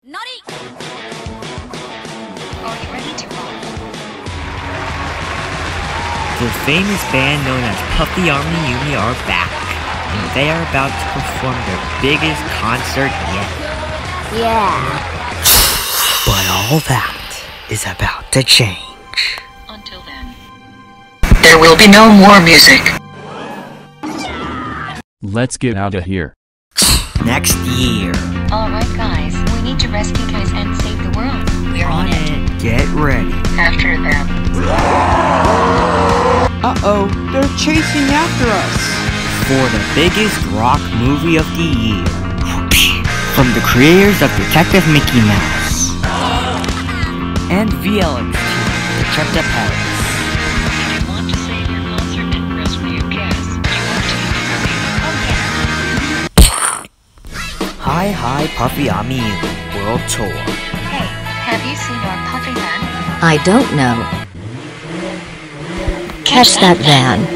Naughty! Are you ready to rock? The famous band known as Puffy AmiYumi are back, and they are about to perform their biggest concert yet. Yeah. But all that is about to change. Until then, there will be no more music. Let's get out of here. Next year. Alright guys, we need to rescue guys and save the world. We're on it. Get ready. After them. Uh-oh, they're chasing after us. For the biggest rock movie of the year. From the creators of Detective Mickey Mouse. And VLX team, the Tripped Up Parents. If you want to save your concert and rescue guests, you have to Hi Puffy AmiYumi World Tour. Hey, have you seen our Puffy van? I don't know. Catch that van.